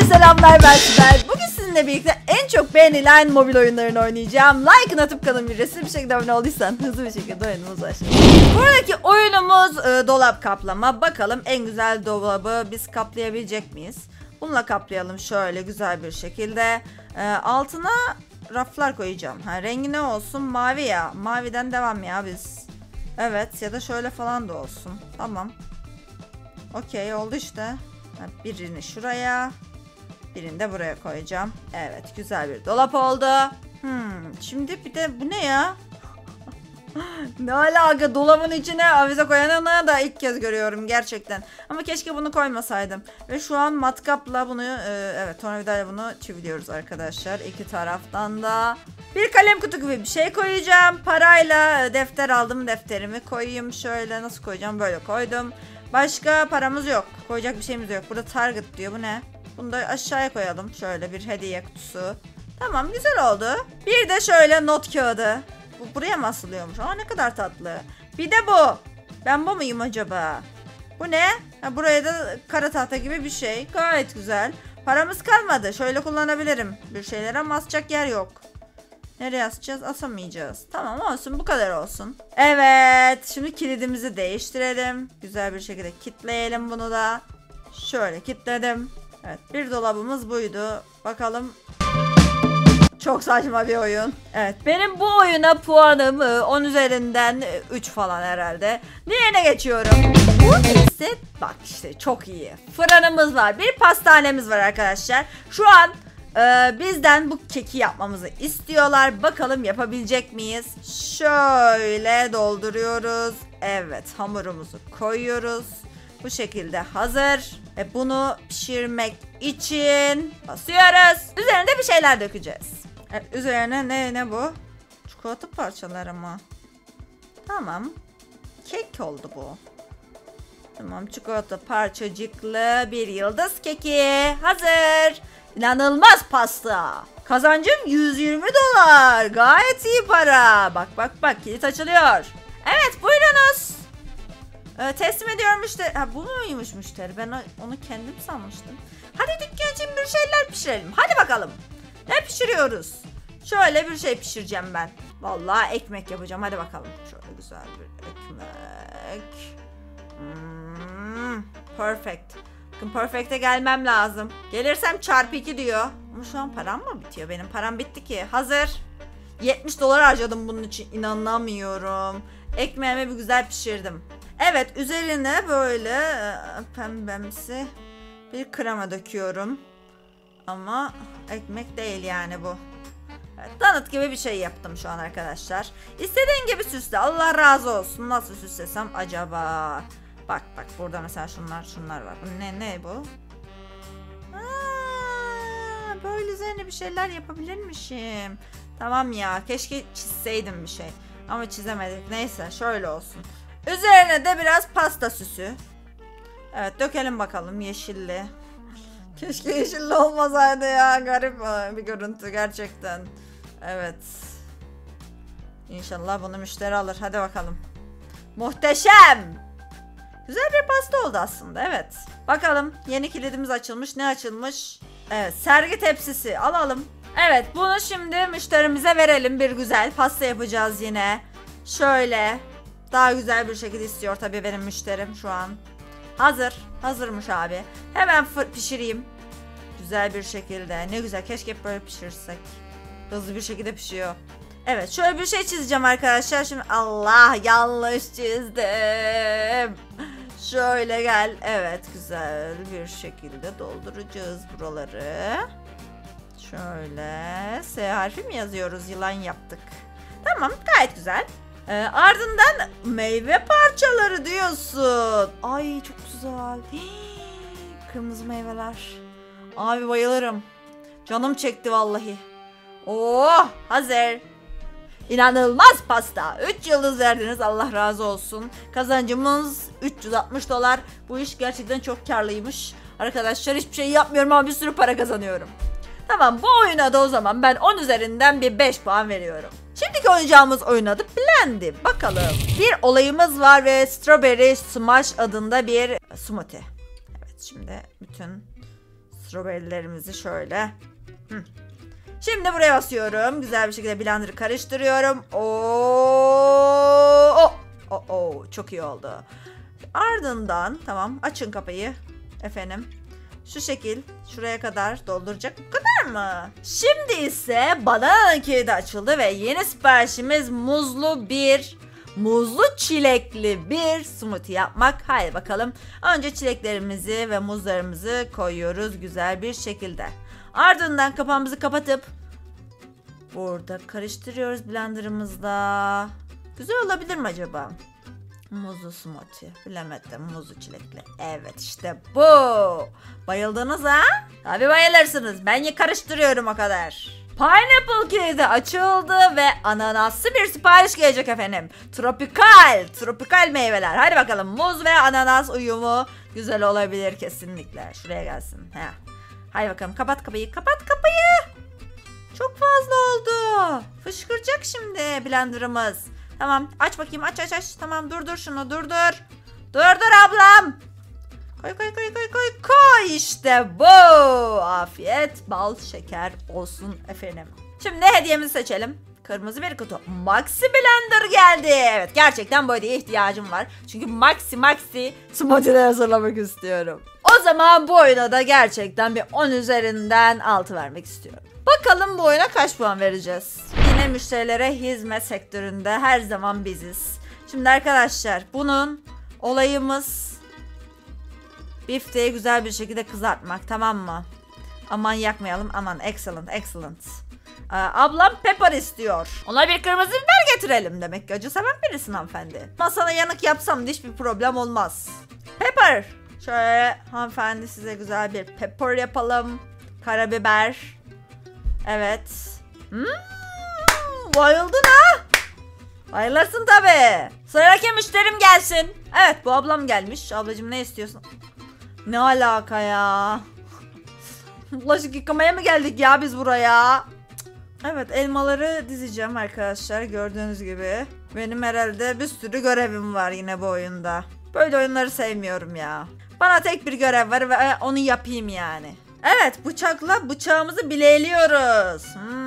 Selamlar, ben Sibel. Bugün sizinle birlikte en çok beğenilen mobil oyunlarını oynayacağım. Like'ını atıp kanalıma ücretsiz bir şekilde abone olduysan hızlı bir şekilde oyunumuz başlıyor. Buradaki oyunumuz dolap kaplama. Bakalım en güzel dolabı biz kaplayabilecek miyiz? Bununla kaplayalım şöyle güzel bir şekilde. Altına raflar koyacağım. Rengi ne olsun? Mavi ya. Maviden devam ya biz. Evet, ya da şöyle falan da olsun. Tamam. Okey, oldu işte. Birini şuraya, birini de buraya koyacağım. Evet, güzel bir dolap oldu. Şimdi bir de bu ne ya? Ne alaka, dolabın içine avize koyanını da ilk kez görüyorum gerçekten. Ama keşke bunu koymasaydım. Ve şu an matkapla bunu evet, tornavidayla bunu çiviliyoruz arkadaşlar. İki taraftan da bir kalem kutu gibi bir şey koyacağım. Parayla defter aldım, defterimi koyayım. Şöyle nasıl koyacağım? Böyle koydum. Başka paramız yok. Koyacak bir şeyimiz yok. Burada target diyor. Bu ne? Bunu da aşağıya koyalım. Şöyle bir hediye kutusu. Tamam, güzel oldu. Bir de şöyle not kağıdı. Bu buraya mı asılıyormuş? Aa, ne kadar tatlı. Bir de bu. Ben bu muyum acaba? Bu ne? Buraya da kara tahta gibi bir şey. Gayet güzel. Paramız kalmadı. Şöyle kullanabilirim bir şeyler ama asacak yer yok. Nereye asacağız? Asamayacağız. Tamam, olsun, bu kadar olsun. Evet, şimdi kilidimizi değiştirelim. Güzel bir şekilde kilitleyelim bunu da. Şöyle kilitledim. Evet, bir dolabımız buydu. Bakalım. Çok saçma bir oyun. Evet, benim bu oyuna puanım 10 üzerinden 3 falan herhalde. Diğerine geçiyorum. Bu ise bak işte çok iyi. Fırınımız var. Bir pastanemiz var arkadaşlar. Şu an bizden bu keki yapmamızı istiyorlar. Bakalım yapabilecek miyiz? Şöyle dolduruyoruz. Evet, hamurumuzu koyuyoruz. Bu şekilde hazır. Ve bunu pişirmek için basıyoruz. Üzerine bir şeyler dökeceğiz. Evet, üzerine ne bu? Çikolata parçaları mı? Tamam. Kek oldu bu. Tamam, çikolata parçacıklı bir yıldız keki hazır. İnanılmaz pasta. Kazancım 120 dolar. Gayet iyi para. Bak kilit açılıyor. Evet, buyurunuz. Teslim ediyorum müşteri. Bu muymuş müşteri? Ben onu kendim sanmıştım. Hadi dükkan için bir şeyler pişirelim. Hadi bakalım. Ne pişiriyoruz? Şöyle bir şey pişireceğim ben. Vallahi ekmek yapacağım. Hadi bakalım. Şöyle güzel bir ekmek. Perfect. Bakın, perfect'e gelmem lazım. Gelirsem çarpı 2 diyor. Ama şu an param mı bitiyor? Benim param bitti ki. Hazır. 70 dolar harcadım bunun için. İnanamıyorum. Ekmeğimi bir güzel pişirdim. Evet, üzerine böyle pembemsi bir krema döküyorum. Ama ekmek değil yani bu. Evet, donut gibi bir şey yaptım şu an arkadaşlar. İstediğin gibi süsle. Allah razı olsun. Nasıl süslesem acaba? Bak burada mesela şunlar var. Ne bu? Böyle üzerine bir şeyler yapabilirmişim. Tamam ya, keşke çizseydim bir şey. Ama çizemedik. Neyse, şöyle olsun. Üzerine de biraz pasta süsü. Evet, dökelim bakalım yeşilli. Keşke yeşilli olmasaydı ya. Garip bir görüntü gerçekten. Evet. İnşallah bunu müşteri alır. Hadi bakalım. Muhteşem. Güzel bir pasta oldu aslında, evet. Bakalım, yeni kilidimiz açılmış. Ne açılmış? Evet, sergi tepsisi alalım. Evet, bunu şimdi müşterimize verelim. Bir güzel pasta yapacağız yine. Şöyle. Daha güzel bir şekilde istiyor tabii benim müşterim şu an. Hazırmış abi. Hemen pişireyim. Güzel bir şekilde. Ne güzel, keşke hep böyle pişirsek. Hızlı bir şekilde pişiyor. Evet, şöyle bir şey çizeceğim arkadaşlar. Şimdi Allah, yanlış çizdim. Şöyle gel. Evet, güzel bir şekilde dolduracağız buraları. Şöyle S harfi mi yazıyoruz? Yılan yaptık. Tamam, gayet güzel. Ardından meyve parçaları diyorsun. Ay, çok güzel. Kırmızı meyveler. Abi bayılırım. Canım çekti vallahi. Oh, hazır. İnanılmaz pasta. 3 yıldız verdiniz, Allah razı olsun. Kazancımız 360 dolar. Bu iş gerçekten çok karlıymış. Arkadaşlar, hiçbir şey yapmıyorum ama bir sürü para kazanıyorum. Tamam, bu oyuna da o zaman ben 10 üzerinden bir 5 puan veriyorum. Şimdiki oynayacağımız oyun adı Blendy. Bakalım. Bir olayımız var ve Strawberry Smash adında bir smoothie. Evet, şimdi bütün Strawberry'lerimizi şöyle. Şimdi buraya basıyorum. Güzel bir şekilde blender'ı karıştırıyorum. Çok iyi oldu. Ardından tamam, açın kapıyı. Efendim. Şu şekil şuraya kadar dolduracak, bu kadar mı? Şimdi ise banana kilidi açıldı ve yeni siparişimiz muzlu çilekli bir smoothie yapmak. Haydi bakalım. Önce çileklerimizi ve muzlarımızı koyuyoruz güzel bir şekilde. Ardından kapağımızı kapatıp burada karıştırıyoruz blenderımızda. Güzel olabilir mi acaba? Muzlu smoothie. Bilemedim. Muzlu çilekli. Evet, işte bu. Bayıldınız ha? Tabii bayılırsınız. Ben karıştırıyorum o kadar. Pineapple kilidi açıldı ve ananaslı bir sipariş gelecek efendim. Tropikal meyveler. Hadi bakalım, muz ve ananas uyumu güzel olabilir kesinlikle. Şuraya gelsin. Hadi bakalım, kapat kapıyı. Çok fazla oldu. Fışkıracak şimdi blenderımız. Tamam, aç bakayım, aç. Tamam, durdur şunu, durdur. Durdur ablam. Koy. İşte bu. Afiyet bal şeker olsun efendim. Şimdi hediyemizi seçelim. Kırmızı bir kutu. Maxi Blender geldi. Evet, gerçekten bu hediyeye ihtiyacım var. Çünkü Maxi smoothie'ler hazırlamak istiyorum. O zaman bu oyuna da gerçekten bir 10 üzerinden 6 vermek istiyorum. Bakalım bu oyuna kaç puan vereceğiz? Yine müşterilere hizmet sektöründe her zaman biziz. Şimdi arkadaşlar, bunun olayımız bifteyi güzel bir şekilde kızartmak, tamam mı? Aman yakmayalım, aman excellent. Ablam pepper istiyor. Ona bir kırmızı biber getirelim. Demek ki acı seven birisin hanımefendi. Masana yanık yapsam da hiçbir problem olmaz. Pepper. Şöyle hanımefendi, size güzel bir pepper yapalım. Karabiber. Evet. Bayıldın ha? Bayılırsın tabii. Sıradaki müşterim gelsin. Evet, bu ablam gelmiş. Ablacığım, ne istiyorsun? Ne alaka ya? Bulaşık yıkamaya mı geldik ya biz buraya? Evet, elmaları dizeceğim arkadaşlar, gördüğünüz gibi. Benim herhalde bir sürü görevim var yine bu oyunda. Böyle oyunları sevmiyorum ya. Bana tek bir görev var ve onu yapayım yani. Evet, bıçakla bıçağımızı bileliyoruz.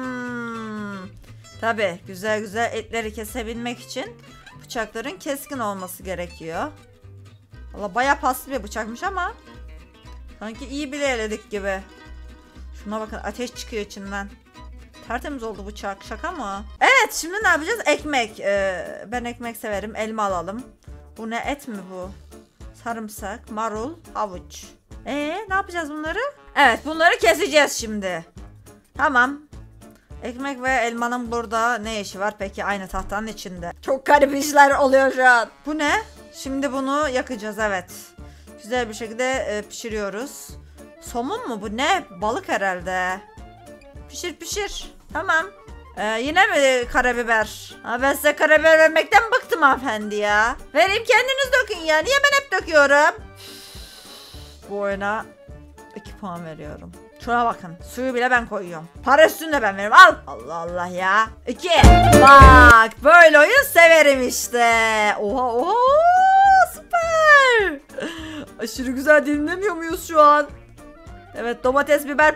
Tabii güzel etleri kesebilmek için bıçakların keskin olması gerekiyor. Valla bayağı paslı bir bıçakmış ama sanki iyi bileledik gibi. Şuna bakın, ateş çıkıyor içinden. Tertemiz oldu bıçak, şaka mı? Evet, şimdi ne yapacağız? Ekmek. Ben ekmek severim. Elma alalım. Bu ne, et mi bu? Sarımsak, marul, havuç. Ne yapacağız bunları? Evet, bunları keseceğiz şimdi. Tamam. Ekmek ve elmanın burada ne işi var peki aynı tahtanın içinde? Çok garip işler oluyor şu an. Bu ne? Şimdi bunu yakacağız, evet. Güzel bir şekilde pişiriyoruz. Somun mu bu, ne? Balık herhalde. Pişir. Tamam. Yine mi karabiber? Ben size karabiber vermekten bıktım hanımefendi ya. Vereyim, kendiniz dökün ya. Niye ben hep döküyorum? Bu oyuna 2 puan veriyorum. Şuna bakın, suyu bile ben koyuyorum. Para üstünü de ben veriyorum. Al. Allah ya. 2. Bak, böyle oyun severim işte. Oha. Süper. Aşırı güzel dinlemiyor muyuz şu an? Evet, domates, biber,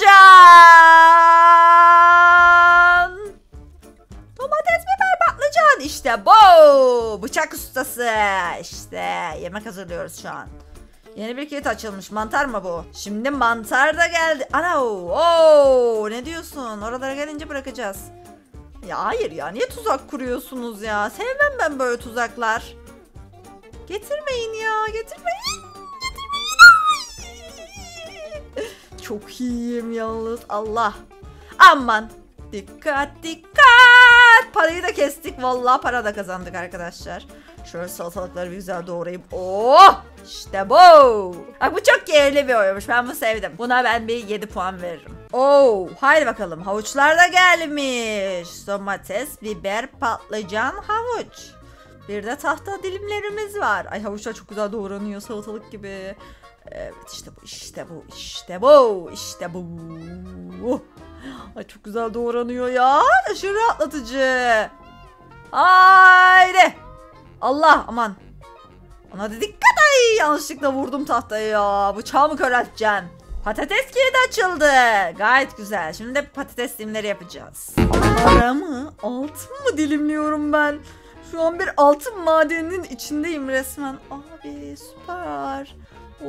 patlıcan. İşte bu. Bıçak ustası. İşte yemek hazırlıyoruz şu an. Yeni bir kilit açılmış. Mantar mı bu? Şimdi mantar da geldi. Ana, ne diyorsun? Oralara gelince bırakacağız. Ya hayır ya, niye tuzak kuruyorsunuz ya? Sevmem ben böyle tuzaklar. Getirmeyin ya, getirmeyin. Çok iyiyim yalnız, Allah. Aman. Dikkat. Parayı da kestik. Vallahi para da kazandık arkadaşlar. Şöyle salatalıkları bir güzel doğrayayım. İşte bu. Bak, bu çok keyifli bir oyunmuş. Ben bunu sevdim. Buna ben bir 7 puan veririm. Haydi bakalım. Havuçlar da gelmiş. Domates, biber, patlıcan, havuç. Bir de tahta dilimlerimiz var. Ay, havuçlar çok güzel doğranıyor, salatalık gibi. Evet, işte bu. Ay, çok güzel doğranıyor ya. Aşırı rahatlatıcı. Haydi. Allah, aman. Ona da dikkat, ay yanlışlıkla vurdum tahtayı ya. Bıçağımı körelteceksin. Patates kilidi açıldı. Gayet güzel. Şimdi de patates dilimleri yapacağız. Para mı? Altın mı dilimliyorum ben? Şu an bir altın madeninin içindeyim resmen. Abi süper.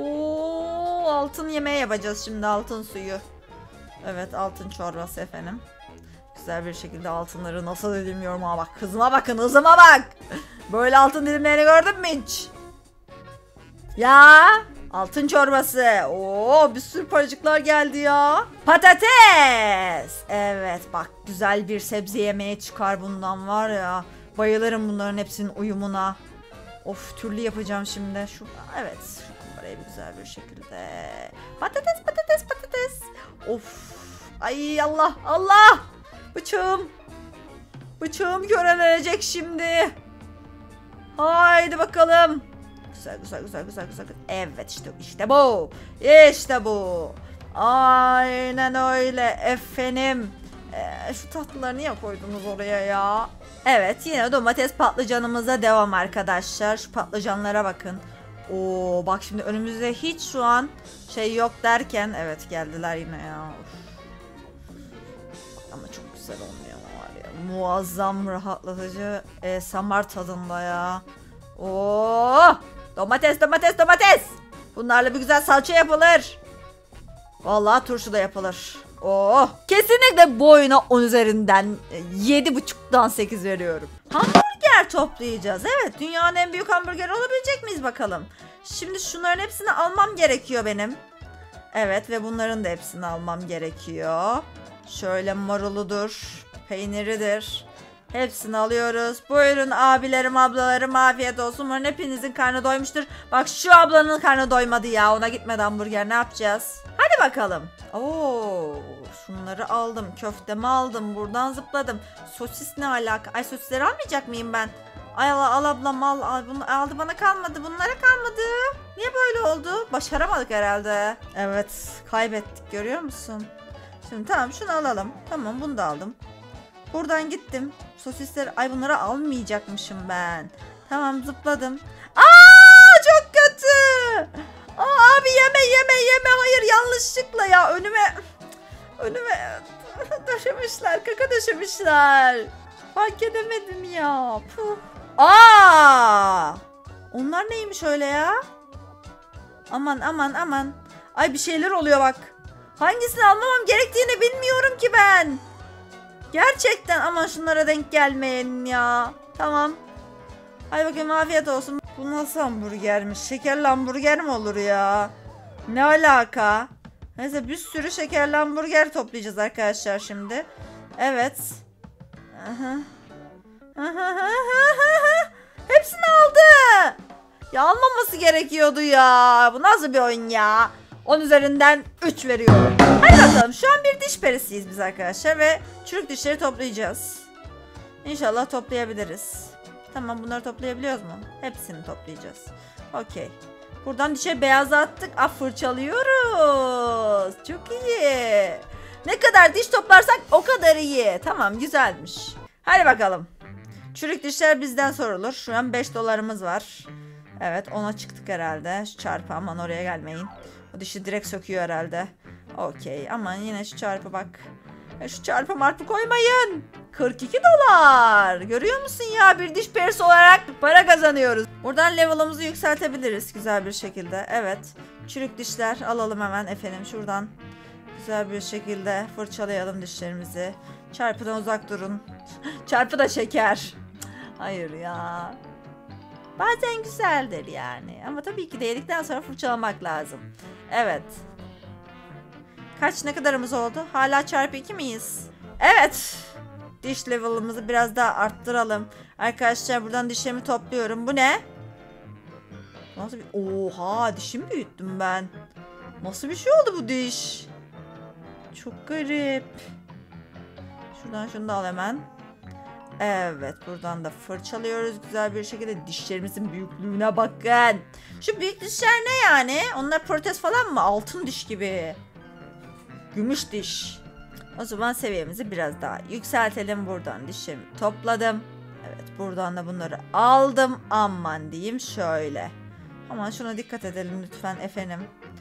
Oo, altın yemeği yapacağız şimdi, altın suyu. Evet, altın çorbası efendim. Güzel bir şekilde altınları nasıl dilimliyorum ama bak. Hızıma bakın, hızıma bak. Böyle altın dilimlerini gördün mü hiç? Ya altın çorbası. Oo, bir sürü paracıklar geldi ya. Patates. Evet bak, güzel bir sebze yemeği çıkar bundan var ya. Bayılırım bunların hepsinin uyumuna. Of, türlü yapacağım şimdi. Evet, buraya bir güzel bir şekilde. Patates patates patates. Of. Ay Allah Allah. Bıçağım. Bıçağım körelenecek şimdi. Haydi bakalım. Güzel güzel güzel güzel güzel. Evet, işte bu. İşte bu. Aynen öyle efendim. Şu tatlıları niye koydunuz oraya ya? Evet, yine domates patlıcanımıza devam arkadaşlar. Şu patlıcanlara bakın. Oo, bak şimdi önümüzde hiç şu an şey yok derken evet geldiler yine ya. Of. Ama çok güzel olmuyor var ya. Muazzam rahatlatıcı samar tadında ya. Oo! Domates domates domates. Bunlarla bir güzel salça yapılır. Vallahi turşu da yapılır. Oh! Kesinlikle bu oyuna 10 üzerinden 7,5'dan 8 veriyorum. Hamburger toplayacağız. Evet, dünyanın en büyük hamburgeri olabilecek miyiz bakalım. Şimdi şunların hepsini almam gerekiyor benim. Evet, ve bunların da hepsini almam gerekiyor. Şöyle maruludur, peyniridir. Hepsini alıyoruz. Buyurun abilerim, ablalarım, afiyet olsun. Umarım hepinizin karnı doymuştur. Bak şu ablanın karnı doymadı ya. Ona gitmedi hamburger, ne yapacağız? Hadi bakalım. Oo, şunları aldım. Köftemi aldım. Buradan zıpladım. Sosis ne alaka? Ay, sosisleri almayacak mıyım ben? Ay al ablam al. Bunu aldı, bana kalmadı. Bunlara kalmadı. Niye böyle oldu? Başaramadık herhalde. Evet, kaybettik, görüyor musun? Şimdi tamam, şunu alalım. Tamam, bunu da aldım. Buradan gittim. Sosisleri, ay bunları almayacakmışım ben. Tamam, zıpladım. Aa, çok kötü. Aa, abi yeme. Hayır, yanlışlıkla ya önüme döşemişler. Kaka döşemişler. Fark edemedim ya. Puh. Aa! Onlar neymiş öyle ya? Aman. Ay, bir şeyler oluyor bak. Hangisini almamam gerektiğini bilmiyorum ki ben. Gerçekten aman, şunlara denk gelmeyin ya. Tamam. Hadi bakayım, afiyet olsun. Bu nasıl hamburgermiş? Şekerli hamburger mi olur ya? Ne alaka? Neyse, bir sürü şekerli hamburger toplayacağız arkadaşlar şimdi. Evet. Hepsini aldı. Ya almaması gerekiyordu ya. Bu nasıl bir oyun ya? 10 üzerinden 3 veriyorum. Hadi bakalım, şu an bir diş perisiyiz biz arkadaşlar ve çürük dişleri toplayacağız. İnşallah toplayabiliriz. Tamam, bunları toplayabiliyoruz mu? Hepsini toplayacağız. Okey. Buradan dişe beyaz attık. Fırçalıyoruz. Çok iyi. Ne kadar diş toplarsak o kadar iyi. Tamam, güzelmiş. Hadi bakalım. Çürük dişler bizden sorulur. Şu an 5 dolarımız var. Evet, ona çıktık herhalde. Şu çarpı, aman oraya gelmeyin. O dişi direkt söküyor herhalde. Okey, aman yine şu çarpı bak. Şu çarpı marpı koymayın. 42 dolar. Görüyor musun ya, bir diş perisi olarak para kazanıyoruz. Buradan level'ımızı yükseltebiliriz güzel bir şekilde. Evet, çürük dişler alalım hemen efendim. Şuradan güzel bir şekilde fırçalayalım dişlerimizi. Çarpıdan uzak durun. Çarpı da şeker. Hayır ya. Bazen güzeldir yani. Ama tabii ki de yedikten sonra fırçalamak lazım. Evet. Ne kadarımız oldu? Hala çarpı 2 miyiz? Evet. Diş level'ımızı biraz daha arttıralım. Arkadaşlar, buradan dişlerimi topluyorum. Bu ne? Nasıl bir... Oha, dişimi büyüttüm ben. Nasıl bir şey oldu bu diş? Çok garip. Şuradan şunu da al hemen. Evet, buradan da fırçalıyoruz güzel bir şekilde. Dişlerimizin büyüklüğüne bakın. Şu büyük dişler ne yani? Onlar protez falan mı? Altın diş gibi. Gümüş diş. O zaman seviyemizi biraz daha yükseltelim. Buradan dişlerimi topladım. Evet, buradan da bunları aldım. Aman diyeyim şöyle. Aman şuna dikkat edelim lütfen efendim.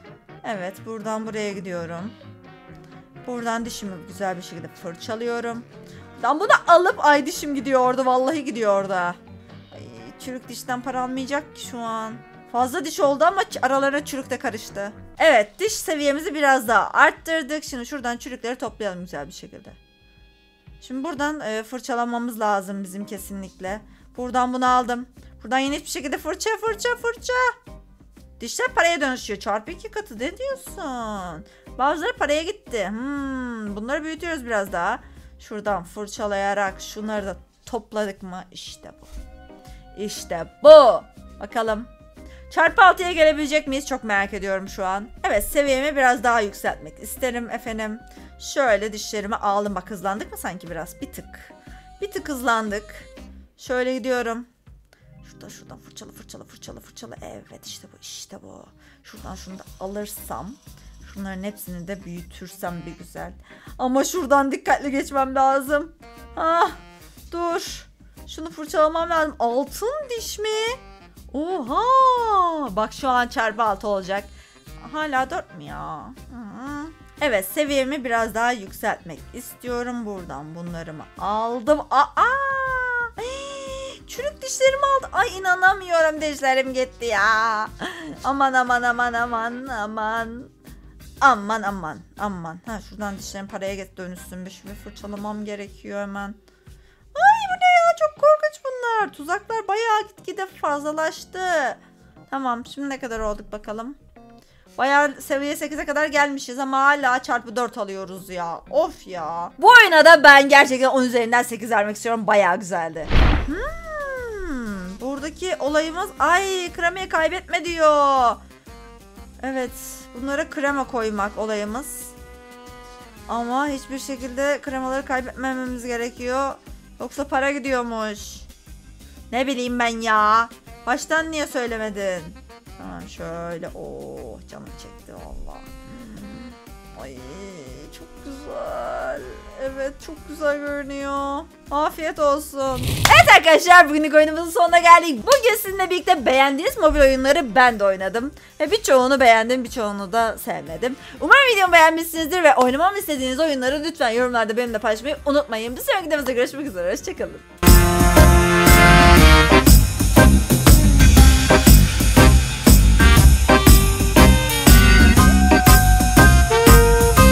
Evet, buradan buraya gidiyorum. Buradan dişimi güzel bir şekilde fırçalıyorum. Ben bunu alıp ay dişim gidiyor orada, vallahi gidiyor orada. Ay, çürük dişten para almayacak ki şu an. Fazla diş oldu ama aralarına çürük de karıştı. Evet, diş seviyemizi biraz daha arttırdık. Şimdi şuradan çürükleri toplayalım güzel bir şekilde. Şimdi buradan fırçalamamız lazım bizim kesinlikle. Buradan bunu aldım. Buradan yine hiçbir şekilde fırça. Dişler paraya dönüşüyor. Çarpı 2 katı ne diyorsun? Bazıları paraya gitti. Bunları büyütüyoruz biraz daha. Şuradan fırçalayarak şunları da topladık mı? İşte bu. İşte bu. Bakalım. Çarpı 6'ya gelebilecek miyiz? Çok merak ediyorum şu an. Evet, seviyemi biraz daha yükseltmek isterim efendim. Şöyle dişlerimi aldım. Bak, hızlandık mı sanki biraz? Bir tık. Bir tık hızlandık. Şöyle gidiyorum. Şuradan fırçala. Evet, işte bu. Şuradan şunu da alırsam. Şunların hepsini de büyütürsem bir güzel. Ama şuradan dikkatli geçmem lazım. Dur. Şunu fırçalamam lazım. Altın diş mi? Oha! Bak şu an çarpı 6 olacak. Hala 4 mü ya? Evet, seviyemi biraz daha yükseltmek istiyorum. Buradan bunlarımı aldım. Çürük dişlerimi aldı. Ay, inanamıyorum, dişlerim gitti ya. Aman. Şuradan dişlerim paraya dönüşsün. Bir fırçalamam gerekiyor hemen. Ay, bu ne ya? Çok korkunç bunlar. Tuzaklar bayağı gitgide fazlalaştı. Tamam, şimdi ne kadar olduk bakalım. Bayağı seviye 8'e kadar gelmişiz ama hala çarpı 4 alıyoruz ya. Of ya. Bu oyuna da ben gerçekten 10 üzerinden 8 vermek istiyorum. Bayağı güzeldi. Buradaki olayımız, ay, kremayı kaybetme diyor. Evet, bunlara krema koymak olayımız. Ama hiçbir şekilde kremaları kaybetmememiz gerekiyor. Yoksa para gidiyormuş. Ne bileyim ben ya. Baştan niye söylemedin? Tamam, şöyle. Canım çekti valla. Ay, çok güzel. Evet, çok güzel görünüyor. Afiyet olsun. Evet arkadaşlar, bugünlük oyunumuzun sonuna geldik. Bugün sizinle birlikte beğendiğiniz mobil oyunları ben de oynadım. Ve birçoğunu beğendim, birçoğunu da sevmedim. Umarım videomu beğenmişsinizdir ve oynamamı istediğiniz oyunları lütfen yorumlarda benimle paylaşmayı unutmayın. Bir sonraki videomuzda görüşmek üzere. Hoşçakalın.